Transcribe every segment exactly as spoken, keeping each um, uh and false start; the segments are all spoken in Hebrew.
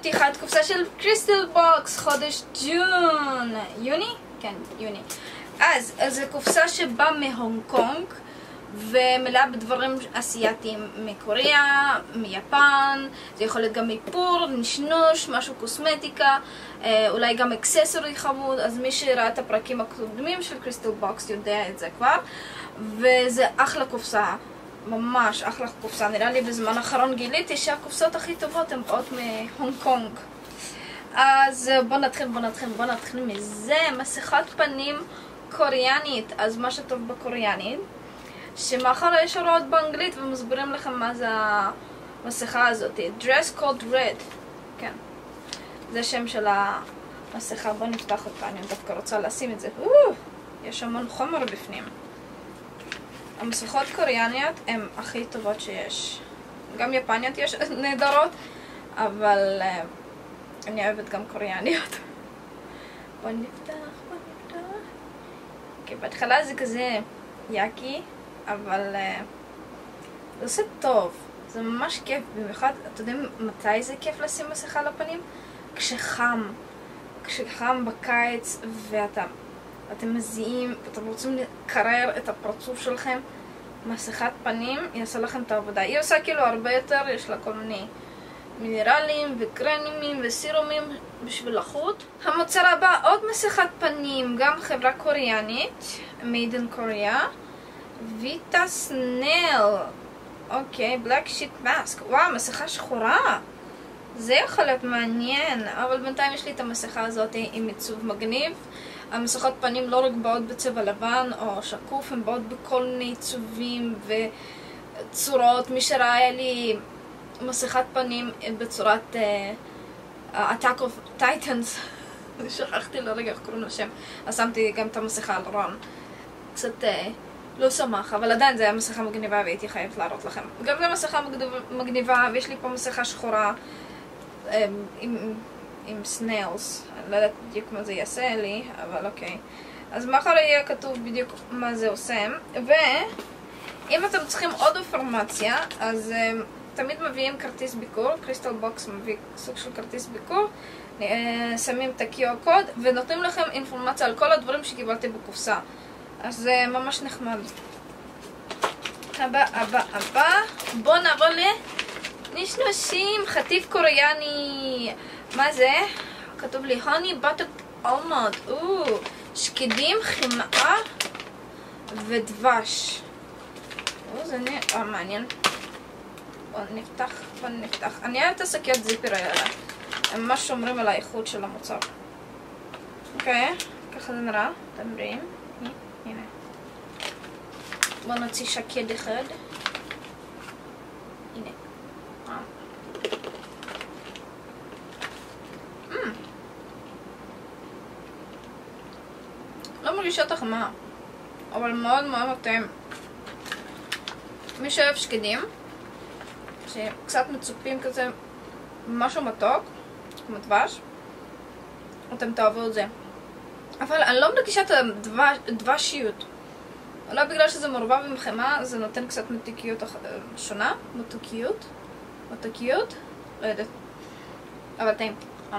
פתיחת קופסה של קריסטל בוקס, חודש ג'ון. יוני? כן, יוני. אז, אז זו קופסה שבאה מהונג קונג, ומלאה בדברים אסייתיים מקוריאה, מיפן, זה יכול להיות גם איפור, נשנוש, משהו קוסמטיקה, אולי גם אקססורי חמוד, אז מי שראה את הפרקים הקודמים של קריסטל בוקס יודע את זה כבר, וזה אחלה קופסה. ממש אחלה קופסה. נראה לי בזמן האחרון גיליתי שהקופסות הכי טובות הן באות מהונג קונג. אז בוא נתחיל, בוא נתחיל, בוא נתחיל מזה. מסכת פנים קוריאנית. אז מה שטוב בקוריאנית, שמאחר יש הוראות באנגלית ומסבירים לכם מה זה המסכה הזאת. Dress Code Red. כן. זה שם של המסכה. בוא נפתח אותה. אני דווקא רוצה לשים את זה. יש המון חומר בפנים. המסכות קוריאניות הן הכי טובות שיש. גם יפניות יש נהדרות, אבל uh, אני אוהבת גם קוריאניות. בוא נפתח, בוא נפתח. Okay, בהתחלה זה כזה יאקי, אבל uh, זה עושה טוב. זה ממש כיף, במיוחד, אתה יודע מתי זה כיף לשים מסכה על הפנים? כשחם. כשחם בקיץ ואתה... אתם מזיעים, אתם רוצים לקרר את הפרצוף שלכם, מסכת פנים יעשה לכם את העבודה. היא עושה כאילו הרבה יותר, יש לה כל מיני מינרלים וקרמים וסירומים בשביל החוט. המוצר הבא, עוד מסכת פנים, גם חברה קוריאנית, made in Korea, ויטה סנל. אוקיי, black sheet mask. וואו, מסכה שחורה. זה יכול להיות מעניין, אבל בינתיים יש לי את המסכה הזאת עם עיצוב מגניב. המסכות פנים לא רק באות בצבע לבן או שקוף, הן באות בכל מיני עיצובים וצורות. מי שראה לי מסכת פנים בצורת uh, Attack of Titans, שכחתי לרגע איך קוראים לשם, אז שמתי גם את המסכה על רון. קצת uh, לא שמח, אבל עדיין זה היה מסכה מגניבה והייתי חייבת להראות לכם. גם זה מסכה מגניבה, ויש לי פה מסכה שחורה um, עם... עם סניילס, אני לא יודעת בדיוק מה זה יעשה לי, אבל אוקיי. אז מאחר יהיה כתוב בדיוק מה זה עושה, ואם אתם צריכים עוד אינפורמציה, אז um, תמיד מביאים כרטיס ביקור, קריסטל בוקס מביא סוג של כרטיס ביקור, uh, שמים את ה-קיו אר קוד, ונותנים לכם אינפורמציה על כל הדברים שקיבלתי בקופסה. אז זה uh, ממש נחמד. הבא, הבא, הבא, בואו נעבור לנשנושים, חטיף קוריאני. מה זה? כתוב לי honey butter almond, או, שקדים, חמאה ודבש. או, זה נראה מעניין. בוא נפתח, בוא נפתח. אני אוהבת את השקיות זיפר האלה. הם ממש שומרים על האיכות של המוצר. אוקיי, ככה זה נראה. אתם רואים? הנה. בוא נוציא שקד אחד. הנה. לא מרגישה את החמה, אבל מאוד מאוד טעים. מי שאוהב שקדים, שקצת מצופים כזה, משהו מתוק, כמו דבש, אתם תאהבו את זה. אבל אני לא מרגישה את הדבשיות. אולי בגלל שזה מעורבב עם חמאה, זה נותן קצת מתוקיות שונה. מתוקיות? מתוקיות? לא יודעת. אבל טעים.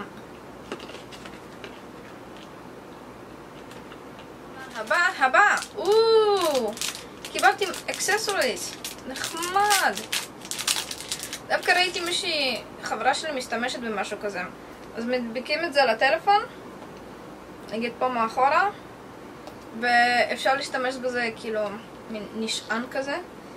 הבא, הבא, אוו, קיבלתי אקססוריז, נחמד. דווקא ראיתי מישהי, חברה שלי משתמשת במשהו כזה. אז מדביקים את זה על הטלפון, נגיד פה מאחורה, ואפשר להשתמש בזה כאילו מין נשען כזה.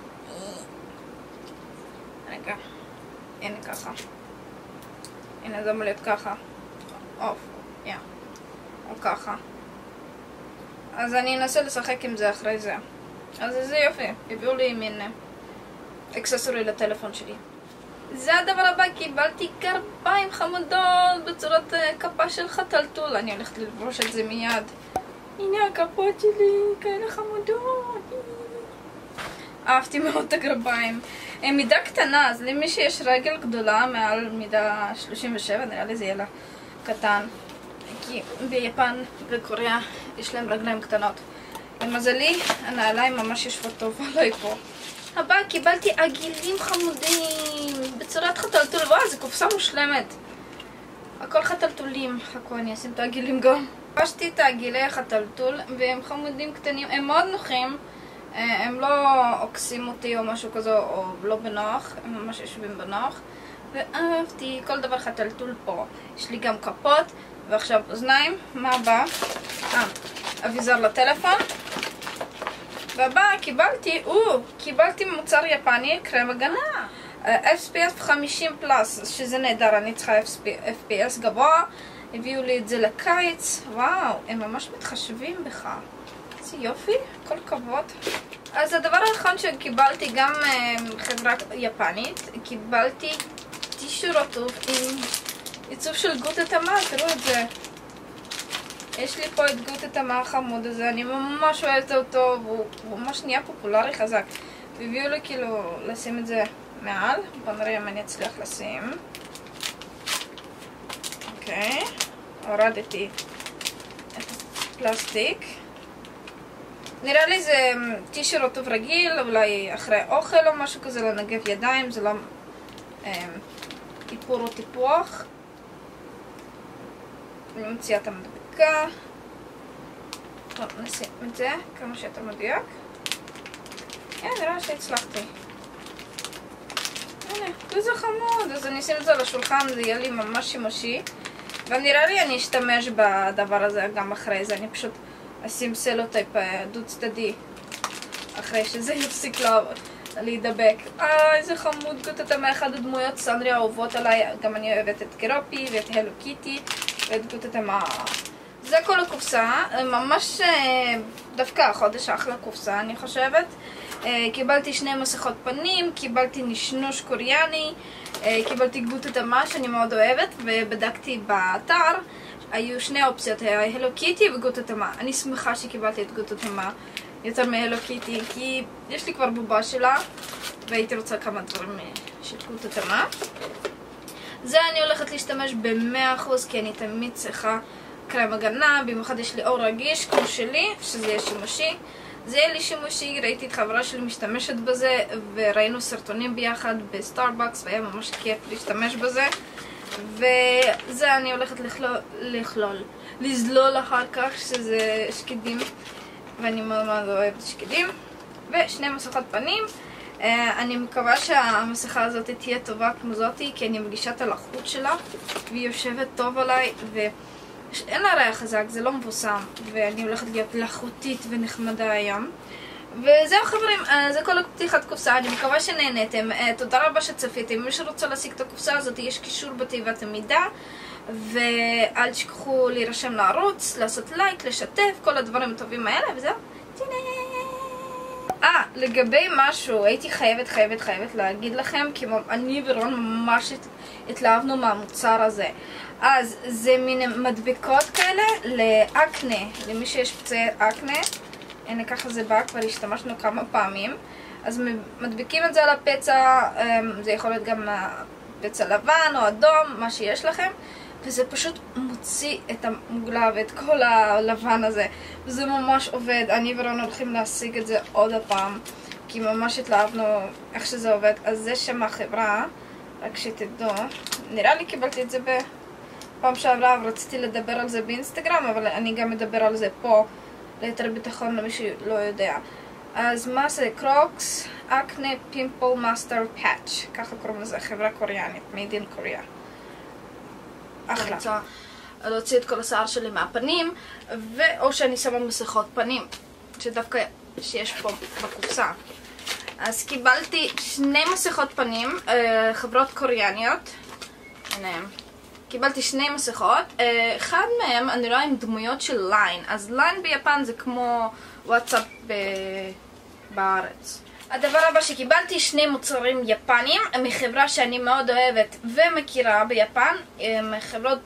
רגע, הנה ככה. הנה זה אמור להיות ככה. אוף, יא. או ככה. אז אני אנסה לשחק עם זה אחרי זה. אז זה יופי, הביאו לי מין אקססורי לטלפון שלי. זה הדבר הבא, קיבלתי גרביים חמודות בצורת כפה של חתלתול. אני הולכת ללבוש את זה מיד. הנה הכפות שלי, כאלה חמודות. אהבתי מאוד את הגרביים. הם מידה קטנה, אז למי שיש רגל גדולה מעל מידה שלושים ושבע, נראה לי זה יהיה לה קטן. כי ביפן וקוריאה יש להם רגליים קטנות. למזלי, הנעליים ממש יושבות טוב עליי פה. הבא, קיבלתי עגילים חמודים בצורת חתלתול. וואו, זו קופסה מושלמת. הכל חתלתולים. חכו, אני אשים את העגילים גם. פשתי את העגילי החתלתול, והם חמודים קטנים, הם מאוד נוחים. הם לא עוקסים אותי או משהו כזה, או לא בנוח, הם ממש יושבים בנוח. ואהבתי כל דבר חתלתול פה. יש לי גם כפות, ועכשיו אוזניים. מה הבא? אה, אביזר לטלפון. והבא קיבלתי, או, קיבלתי מוצר יפני, קרם הגנה. אף פי אס חמישים פלוס, שזה נהדר, אני צריכה אף פי אס גבוה. הביאו לי את זה לקיץ. וואו, הם ממש מתחשבים בך. איזה יופי, כל כבוד. אז הדבר האחרון שקיבלתי גם uh, חברה יפנית, קיבלתי טישו רטוב עם עיצוב של גוטה תמה, תראו את זה. יש לי פה את גוטה תמה החמוד הזה, אני ממש אוהבת אותו, והוא ממש נהיה פופולרי חזק. והביאו לי כאילו לשים את זה מעל, בוא נראה אם אני אצליח לשים. אוקיי, הורדתי את הפלסטיק. נראה לי זה טישו רטוב רגיל, אולי אחרי אוכל או משהו כזה, לנגב ידיים, זה לא איפור או טיפוח. אני מציעה את המדבקה. טוב, נשים את זה כמה שיותר מדויק. כן, נראה שהצלחתי. הנה, זה חמוד, אז אני אשים את זה על השולחן, זה יהיה לי ממש שימושי. ונראה לי אני אשתמש בדבר הזה גם אחרי זה, אני פשוט אשים סלוטייפ דו צדדי אחרי שזה יפסיק להידבק. אה, איזה חמוד, גוטה תמה, אחד הדמויות סנדרי האהובות עליי, גם אני אוהבת את קרופי ואת הלו קיטי ואת גוטה תמה. זה כל הקופסה, ממש דווקא החודש אחלה קופסה אני חושבת. קיבלתי שני מסכות פנים, קיבלתי נשנוש קוריאני, קיבלתי גוטה תמה שאני מאוד אוהבת, ובדקתי באתר, היו שני אופציות, היה הלו קיטי וגוטה תמה. אני שמחה שקיבלתי את גוטה תמה יותר מהלו קיטי, כי יש לי כבר בובה שלה, והייתי רוצה כמה דברים של גוטה תמה. זה אני הולכת להשתמש ב-מאה אחוז, כי אני תמיד צריכה קרם הגנה, במיוחד יש לי אור רגיש כמו שלי, שזה יהיה שימושי. זה יהיה לי שימושי, ראיתי את חברה שלי משתמשת בזה, וראינו סרטונים ביחד בסטארבקס, והיה ממש כיף להשתמש בזה. וזה אני הולכת לכלול, לכלול, לזלול אחר כך, שזה שקדים, ואני מאוד מאוד אוהבת שקדים. ושני מסכות פנים. אני מקווה שהמסכה הזאת תהיה טובה כמו זאתי, כי אני מרגישה את הלחות שלה, והיא יושבת טוב עליי, ואין לה ריח חזק, זה לא מבוסם, ואני הולכת להיות לחוטית ונחמדה היום. וזהו חברים, זה כל הפתיחת קופסה, אני מקווה שנהנתם, תודה רבה שצפיתם. מי שרוצה להשיג את הקופסה הזאת, יש קישור בתיבת המידע, ואל תשכחו להירשם לערוץ, לעשות לייק, לשתף, כל הדברים הטובים האלה, וזהו. אה, לגבי משהו, הייתי חייבת, חייבת, חייבת להגיד לכם, כי אני ורון ממש התלהבנו מהמוצר הזה. אז זה מין מדבקות כאלה לאקנה, למי שיש פצעי אקנה. הנה ככה זה בא, כבר השתמשנו כמה פעמים. אז מדביקים את זה על הפצע, זה יכול להיות גם פצע לבן או אדום, מה שיש לכם. וזה פשוט מוציא את המוגלה ואת כל הלבן הזה. וזה ממש עובד. אני ורון הולכים להשיג את זה עוד הפעם, כי ממש התלהבנו איך שזה עובד. אז זה שם החברה, רק שתדעו. נראה לי קיבלתי את זה בפעם שעברה, ורציתי לדבר על זה באינסטגרם, אבל אני גם מדבר על זה פה, ליותר ביטחון למי שלא יודע. אז מה זה? קרוקס אקנה פימפל מאסטר פאץ', ככה קוראים לזה, חברה קוריאנית, made in Korea. אחלה. אני רוצה להוציא את כל השיער שלי מהפנים, או שאני שמה מסכות פנים, שדווקא שיש פה בקופסה. אז קיבלתי שני מסכות פנים, חברות קוריאניות. הנה הם. קיבלתי שני מסכות, אחד מהם אני רואה עם דמויות של ליין, אז ליין ביפן זה כמו וואטסאפ בארץ. הדבר הבא שקיבלתי, שני מוצרים יפנים מחברה שאני מאוד אוהבת ומכירה ביפן, חברות